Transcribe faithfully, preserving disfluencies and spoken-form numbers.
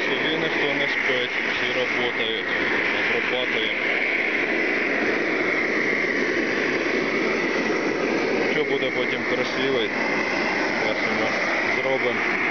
Селі ніхто не спить, всі працюють, обрабатуємо. Що буде потім красивий, зараз ми зробимо.